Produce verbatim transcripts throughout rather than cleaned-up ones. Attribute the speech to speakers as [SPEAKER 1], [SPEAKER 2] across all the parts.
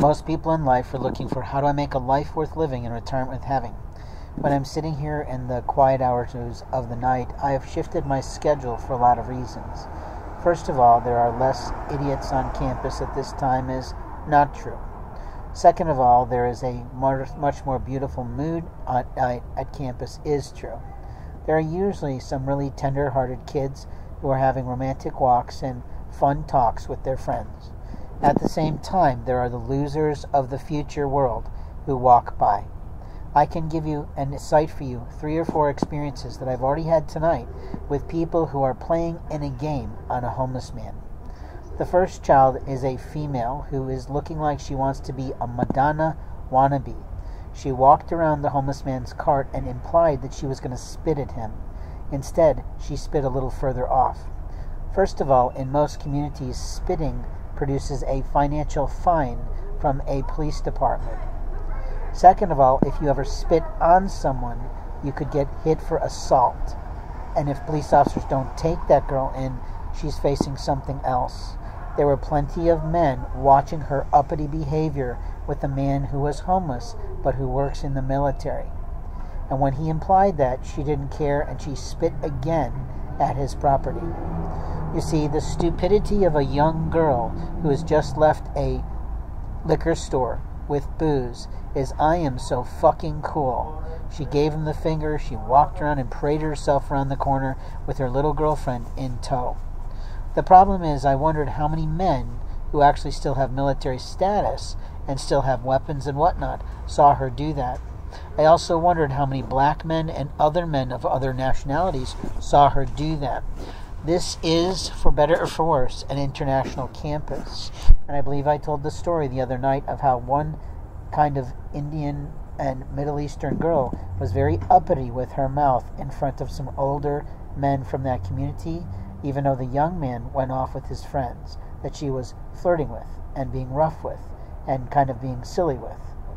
[SPEAKER 1] Most people in life are looking for how do I make a life worth living and retirement worth having. When I'm sitting here in the quiet hours of the night, I have shifted my schedule for a lot of reasons. First of all, there are less idiots on campus at this time is not true. Second of all, there is a much more beautiful mood at night at campus is true. There are usually some really tender-hearted kids who are having romantic walks and fun talks with their friends. At the same time, there are the losers of the future world who walk by. I can give you and cite for you three or four experiences that I've already had tonight with people who are playing in a game on a homeless man. The first child is a female who is looking like she wants to be a Madonna wannabe. She walked around the homeless man's cart and implied that she was going to spit at him. Instead, she spit a little further off. First of all, in most communities, spitting produces a financial fine from a police department. Second of all, if you ever spit on someone, you could get hit for assault. And if police officers don't take that girl in, she's facing something else. There were plenty of men watching her uppity behavior with a man who was homeless, but who works in the military. And when he implied that, she didn't care, and she spit again at his property. You see, the stupidity of a young girl who has just left a liquor store with booze is, I am so fucking cool. She gave him the finger, she walked around and paraded herself around the corner with her little girlfriend in tow. The problem is, I wondered how many men who actually still have military status and still have weapons and whatnot saw her do that. I also wondered how many black men and other men of other nationalities saw her do that. This is, for better or for worse, an international campus. And I believe I told the story the other night of how one kind of Indian and Middle Eastern girl was very uppity with her mouth in front of some older men from that community, even though the young man went off with his friends that she was flirting with and being rough with and kind of being silly with.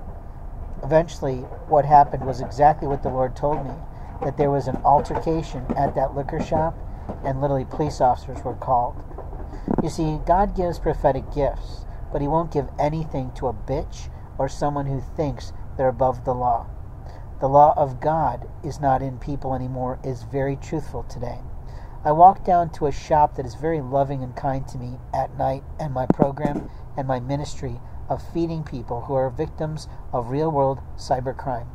[SPEAKER 1] Eventually, what happened was exactly what the Lord told me, that there was an altercation at that liquor shop and literally police officers were called. You see, God gives prophetic gifts, but he won't give anything to a bitch or someone who thinks they're above the law. The law of God is not in people anymore, is very truthful today. I walk down to a shop that is very loving and kind to me at night, and my program and my ministry of feeding people who are victims of real-world cybercrime.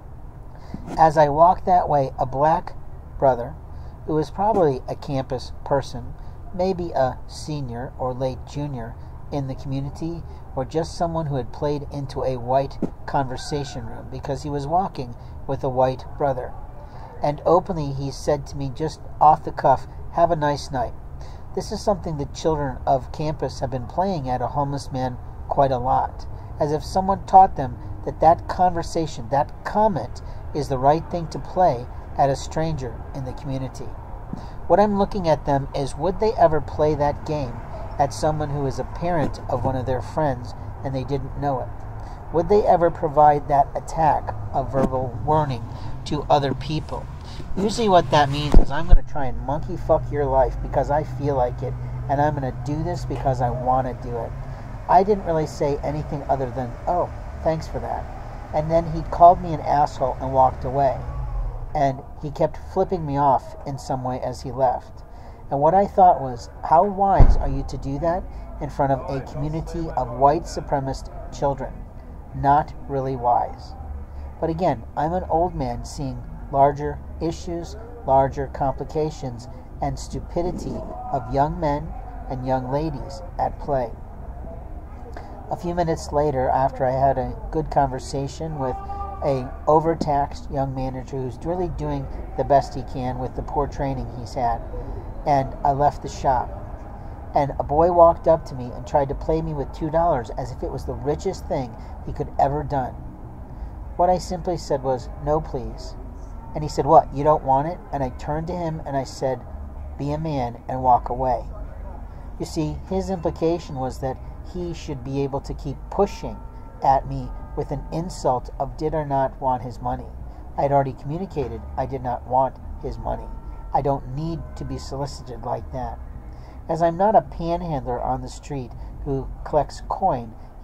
[SPEAKER 1] As I walk that way, a black brother, who is probably a campus person, maybe a senior or late junior in the community, or just someone who had played into a white conversation room because he was walking with a white brother. And openly he said to me just off the cuff, "Have a nice night." This is something the children of campus have been playing at a homeless man quite a lot, as if someone taught them that that conversation, that comment, is the right thing to play at a stranger in the community. What I'm looking at them is, would they ever play that game at someone who is a parent of one of their friends and they didn't know it? Would they ever provide that attack of verbal warning to other people? Usually what that means is, I'm going to try and monkey fuck your life because I feel like it, and I'm going to do this because I want to do it. I didn't really say anything other than, "Oh, thanks for that." And then he called me an asshole and walked away. And he kept flipping me off in some way as he left. And what I thought was, how wise are you to do that in front of a community of white supremacist children? Not really wise. But again, I'm an old man seeing larger issues, larger complications, and stupidity of young men and young ladies at play. A few minutes later, after I had a good conversation with a overtaxed young manager who's really doing the best he can with the poor training he's had, and I left the shop, and a boy walked up to me and tried to play me with two dollars as if it was the richest thing he could ever done. What I simply said was, "No, please." And he said, "What, you don't want it?" And I turned to him and I said, "Be a man and walk away." You see, his implication was that he should be able to keep pushing at me with an insult of did or not want his money. I had already communicated I did not want his money. I don't need to be solicited like that. As I'm not a panhandler on the street who collects coin,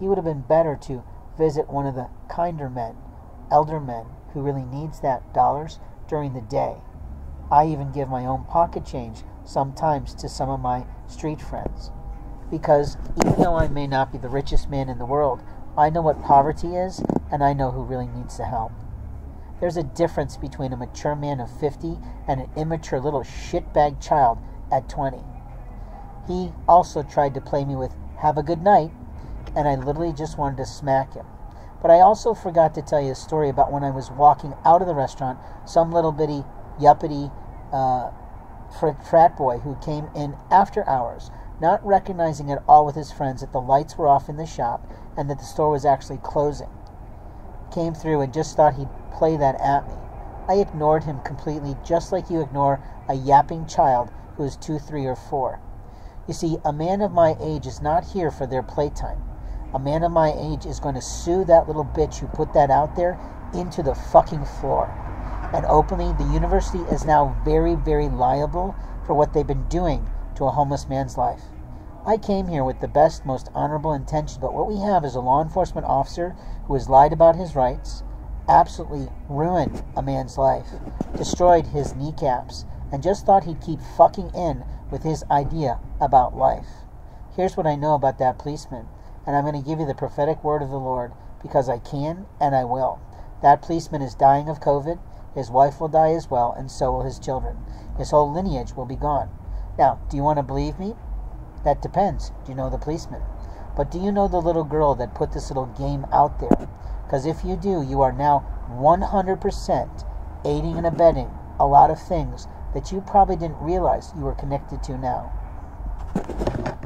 [SPEAKER 1] He would have been better to visit one of the kinder men, elder men, who really needs that dollars during the day. I even give my own pocket change sometimes to some of my street friends. Because even though I may not be the richest man in the world, I know what poverty is, and I know who really needs the help. There's a difference between a mature man of fifty and an immature little shitbag child at twenty. He also tried to play me with, "Have a good night," and I literally just wanted to smack him. But I also forgot to tell you a story about when I was walking out of the restaurant, some little bitty, yuppity uh, frat boy who came in after hours, not recognizing at all with his friends that the lights were off in the shop and that the store was actually closing. Came through and just thought he'd play that at me. I ignored him completely, just like you ignore a yapping child who is two, three, or four. You see, a man of my age is not here for their playtime. A man of my age is going to sue that little bitch who put that out there into the fucking floor. And openly, the university is now very, very liable for what they've been doing to a homeless man's life. I came here with the best, most honorable intentions, but what we have is a law enforcement officer who has lied about his rights, absolutely ruined a man's life, destroyed his kneecaps, and just thought he'd keep fucking in with his idea about life. Here's what I know about that policeman, and I'm going to give you the prophetic word of the Lord, because I can and I will. That policeman is dying of COVID, his wife will die as well, and so will his children. His whole lineage will be gone. Now, do you want to believe me? That depends. Do you know the policeman? But do you know the little girl that put this little game out there? Because if you do, you are now one hundred percent aiding and abetting a lot of things that you probably didn't realize you were connected to now.